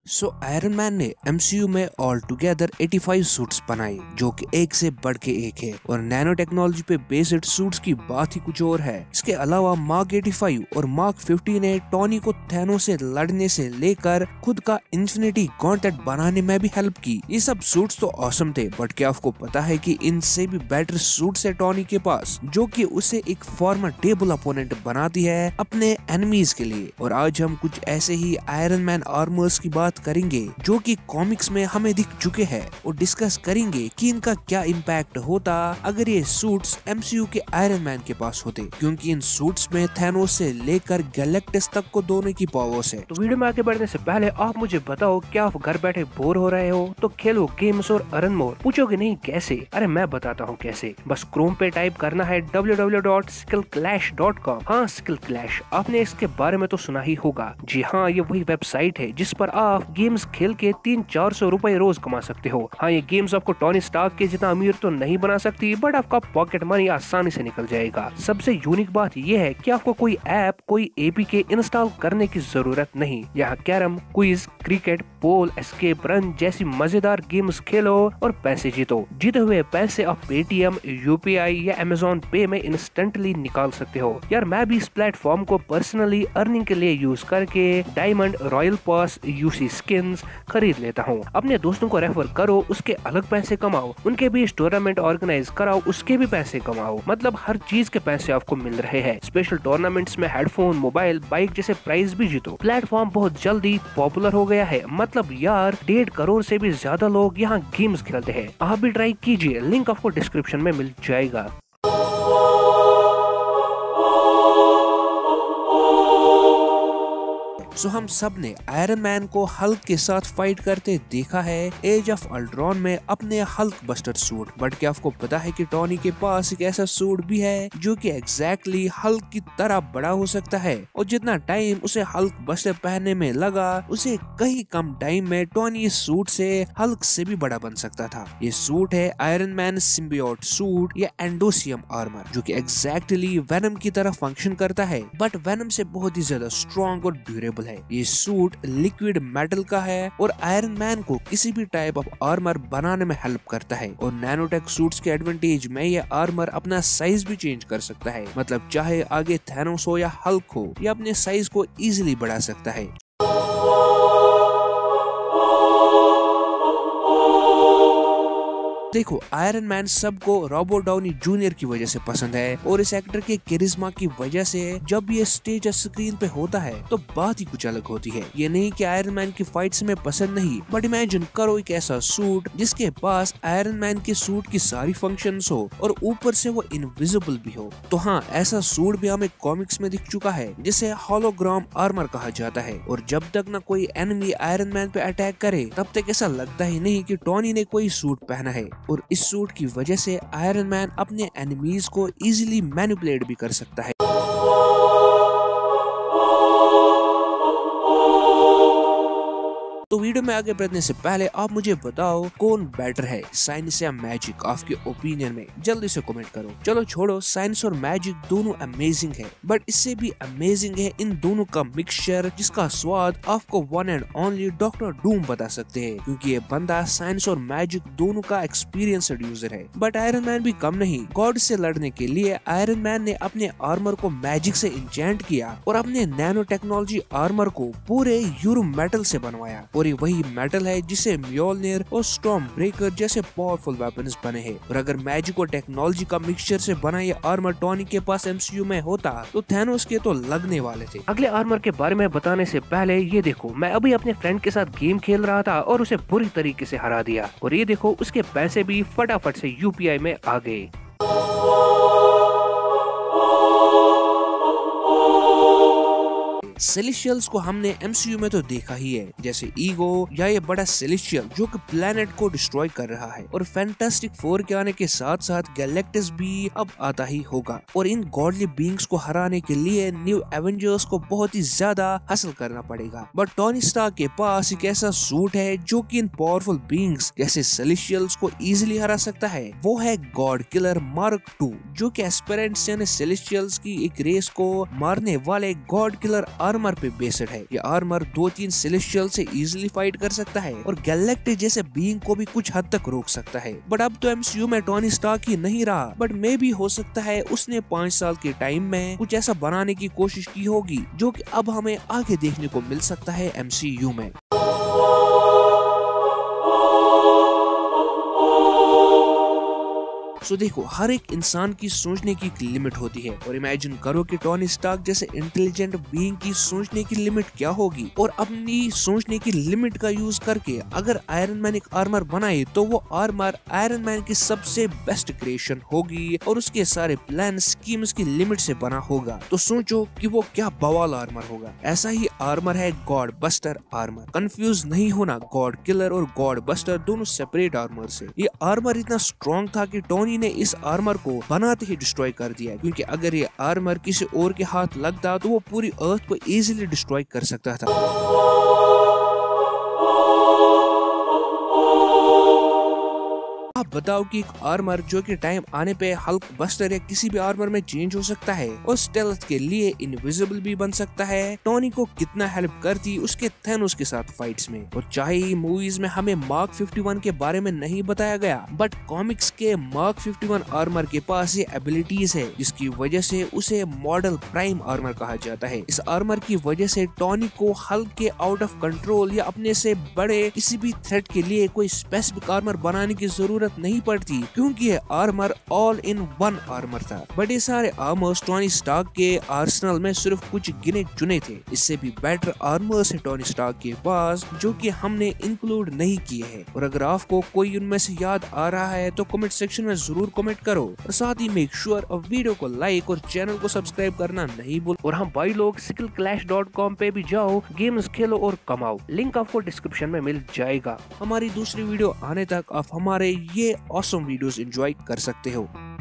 Iron Man ने MCU में all together 85 suits बनाए जो कि एक से बढ़ के एक है और नैनो टेक्नोलॉजी पे बेस्ड सूट्स की बात ही कुछ और है। इसके अलावा मार्क 85 और मार्क 50 ने टोनी को थैनोस से लड़ने से लेकर खुद का इन्फिनिटी गॉन्टलेट बनाने में भी हेल्प की। ये सब सूट्स तो ऑसम थे, बट क्या आपको पता है कि इनसे भी बेटर सूट्स है टोनी के पास, जो कि उसे एक फॉर्मेडेबल अपोनेंट बनाती है अपने एनिमीज के लिए। और आज हम कुछ ऐसे ही आयरन मैन आर्मर्स की बात करेंगे जो कि कॉमिक्स में हमें दिख चुके हैं और डिस्कस करेंगे कि इनका क्या इम्पैक्ट होता अगर ये सूट्स एमसीयू के आयरन मैन के पास होते, क्योंकि इन सूट्स में थैनोस से लेकर गैलेक्टस तक को दोनों की पावर्स है। तो वीडियो में आगे बढ़ने से पहले आप मुझे बताओ, क्या आप घर बैठे बोर हो रहे हो तो खेलो गेम्स और अर्न मोर। पूछोगे नहीं कैसे? अरे मैं बताता हूँ कैसे। बस क्रोम पे टाइप करना है www.skillclash.com। हाँ, स्किल क्लैश, आपने इसके बारे में तो सुना ही होगा। जी हाँ, ये वही वेबसाइट है जिस पर आप गेम्स खेल के 300-400 रुपए रोज कमा सकते हो। हाँ, ये गेम्स आपको टोनी स्टार्क के जितना अमीर तो नहीं बना सकती, बट आपका पॉकेट मनी आसानी से निकल जाएगा। सबसे यूनिक बात यह है कि आपको कोई ऐप, कोई एपीके इंस्टॉल करने की जरूरत नहीं। यहाँ carrom, quiz, cricket, poll, escape, run जैसी मजेदार गेम्स खेलो और पैसे जीतो। जीते हुए पैसे आप पेटीएम, यूपीआई या अमेजोन पे में इंस्टेंटली निकाल सकते हो। यार मैं भी इस प्लेटफॉर्म को पर्सनली अर्निंग के लिए यूज करके diamond, royal pass, UC skins खरीद लेता हूँ। अपने दोस्तों को रेफर करो, उसके अलग पैसे कमाओ, उनके भी टूर्नामेंट ऑर्गेनाइज कराओ, उसके भी पैसे कमाओ। मतलब हर चीज के पैसे आपको मिल रहे हैं। स्पेशल टूर्नामेंट्स में हेडफोन, मोबाइल, बाइक जैसे प्राइज भी जीतो। प्लेटफॉर्म बहुत जल्दी पॉपुलर हो गया है। मतलब यार 1.5 करोड़ से भी ज्यादा लोग यहाँ गेम्स खेलते हैं। आप भी ट्राई कीजिए, लिंक आपको डिस्क्रिप्शन में मिल जाएगा। हम सब ने आयरन मैन को हल्क के साथ फाइट करते देखा है एज ऑफ अल्ट्रॉन में अपने हल्क बस्टर सूट। बट क्या आपको पता है कि टोनी के पास एक ऐसा सूट भी है जो कि एग्जैक्टली हल्क की तरह बड़ा हो सकता है, और जितना टाइम उसे हल्क बस्टर पहनने में लगा उसे कहीं कम टाइम में टोनी इस सूट से हल्क से भी बड़ा बन सकता था। ये सूट है आयरन मैन सिम्बियोट सूट या एंडोसियम आर्मर, जो कि एग्जैक्टली वेनम की तरह फंक्शन करता है, बट वेनम से बहुत ही ज्यादा स्ट्रॉन्ग और ड्यूरेबल है। ये सूट लिक्विड मेटल का है और आयरन मैन को किसी भी टाइप ऑफ आर्मर बनाने में हेल्प करता है। और नैनोटेक सूट्स के एडवांटेज में ये आर्मर अपना साइज भी चेंज कर सकता है। मतलब चाहे आगे थैनोस हो या हल्क हो, ये अपने साइज को इजीली बढ़ा सकता है। देखो, आयरन मैन सबको रॉबर्ट डाउनी जूनियर की वजह से पसंद है और इस एक्टर के कैरिस्मा की वजह से जब ये स्टेज स्क्रीन पे होता है तो बात ही कुछ अलग होती है। ये नहीं कि आयरन मैन की फाइट्स में पसंद नहीं, बट इमेजिन करो एक ऐसा सूट जिसके पास आयरन मैन के सूट की सारी फंक्शंस हो और ऊपर से वो इनविजिबल भी हो। तो हाँ, ऐसा सूट भी हमें कॉमिक्स में दिख चुका है जिसे होलोग्राम आर्मर कहा जाता है। और जब तक न कोई एनिमी आयरन मैन पे अटैक करे तब तक ऐसा लगता ही नहीं कि टोनी ने कोई सूट पहना है। और इस सूट की वजह से आयरन मैन अपने एनिमीज को इजीली मैनिपुलेट भी कर सकता है। तो वीडियो में आगे बढ़ने से पहले आप मुझे बताओ कौन बेटर है, साइंस या मैजिक? आपके ओपिनियन में जल्दी से कमेंट करो। चलो छोड़ो, साइंस और मैजिक दोनों अमेजिंग है, बट इससे भी अमेजिंग है इन दोनों का मिक्सचर, जिसका स्वाद आपको one and only doctor Doom बता सकते हैं, क्योंकि ये बंदा साइंस और मैजिक दोनों का एक्सपीरियंस्ड यूजर है। बट आयरन मैन भी कम नहीं। गॉड से लड़ने के लिए आयरन मैन ने अपने आर्मर को मैजिक से इंचेंट किया और अपने नैनो टेक्नोलॉजी आर्मर को पूरे यूरो मेटल से बनवाया। और ये वही मेटल है जिसे म्योलनिर और स्टॉर्म ब्रेकर जैसे पावरफुल वेपन्स बने हैं। और अगर मैजिक और टेक्नोलॉजी का मिक्सचर से बना ये आर्मर टोनी के पास एमसीयू में होता तो थैनोस के तो लगने वाले थे। अगले आर्मर के बारे में बताने से पहले ये देखो, मैं अभी अपने फ्रेंड के साथ गेम खेल रहा था और उसे बुरी तरीके से हरा दिया। और ये देखो, उसके पैसे भी फटाफट से यूपीआई में आ गए। सेलेस्टियल्स को हमने एमसीयू में तो देखा ही है, जैसे ईगो या ये बड़ा सेलेस्टियल जो कि प्लेनेट को डिस्ट्रॉय कर रहा है। और फैंटास्टिक फोर के आने के साथ साथ गैलेक्टस भी अब आता ही होगा। और इन गॉडली बीइंग्स को हराने के लिए न्यू एवेंजर्स को बहुत ही ज्यादा हासिल करना पड़ेगा। बट टोनी स्टार्क के पास एक ऐसा सूट है जो कि इन पावरफुल बीइंग्स जैसे सेलेस्टियल्स को इजीली हरा सकता है। वो है गॉड किलर मार्क 2, जो कि एस्पिरेंट्स यानी सेलेस्टियल्स की एक रेस को मारने वाले गॉड किलर आर्मर पे बेस्ड है। ये आर्मर 2-3 सेलेस्टियल से इजीली फाइट कर सकता है और गैलेक्टिक जैसे बीइंग को भी कुछ हद तक रोक सकता है। बट अब तो एमसीयू में टोनी स्टार्क ही नहीं रहा, बट मे भी हो सकता है उसने 5 साल के टाइम में कुछ ऐसा बनाने की कोशिश की होगी जो कि अब हमें आगे देखने को मिल सकता है एमसीयू में। सो देखो, हर एक इंसान की सोचने की लिमिट होती है और इमेजिन करो कि टोनी स्टार्क जैसे इंटेलिजेंट बीइंग की सोचने की लिमिट क्या होगी, और अपनी सोचने की लिमिट का यूज करके अगर आयरन मैन एक आर्मर बनाए तो वो आर्मर आयरन मैन की सबसे बेस्ट क्रिएशन होगी और उसके सारे प्लान स्कीम्स की लिमिट से बना होगा। तो सोचो कि वो क्या बवाल आर्मर होगा। ऐसा ही आर्मर है गॉड बस्टर आर्मर। कंफ्यूज नहीं होना, गॉड किलर और गॉड बस्टर दोनों सेपरेट आर्मर से। ये आर्मर इतना स्ट्रॉन्ग था कि टोनी ने इस आर्मर को बनाते ही डिस्ट्रॉय कर दिया, क्योंकि अगर ये आर्मर किसी और के हाथ लगता तो वो पूरी अर्थ को इजीली डिस्ट्रॉय कर सकता था। आप बताओ कि एक आर्मर जो कि टाइम आने पे हल्क बस्टर या किसी भी आर्मर में चेंज हो सकता है और स्टेल्थ के लिए इनविजिबल भी बन सकता है, टोनी को कितना हेल्प करती उसके थैनोस के साथ फाइट्स में। और चाहे ही मूवीज में हमें मार्क 51 के बारे में नहीं बताया गया, बट कॉमिक्स के मार्क 51 आर्मर के पास ये एबिलिटीज है जिसकी वजह से उसे मॉडल प्राइम आर्मर कहा जाता है। इस आर्मर की वजह से टोनी को हल्क के आउट ऑफ कंट्रोल या अपने से बड़े किसी भी थ्रेट के लिए कोई स्पेसिफिक आर्मर बनाने की जरूरत नहीं पड़ती, क्योंकि ये armour all in one armour था। बट ये सारे आर्मर्स टोनी स्टार्क के आर्सेनल में सिर्फ कुछ गिने चुने थे। इससे भी बेटर आर्मर्स है टोनी स्टार्क के पास जो कि हमने इंक्लूड नहीं किए हैं। और अगर आपको कोई उनमें से याद आ रहा है तो कमेंट सेक्शन में जरूर कमेंट करो और साथ ही मेक श्योर वीडियो को लाइक और चैनल को सब्सक्राइब करना नहीं भूल। और हाँ भाई लोग, skillclash.com पे भी जाओ, गेम्स खेलो और कमाओ। लिंक आपको डिस्क्रिप्शन में मिल जाएगा। हमारी दूसरी वीडियो आने तक आप हमारे ये ऑसम वीडियोस एंजॉय कर सकते हो।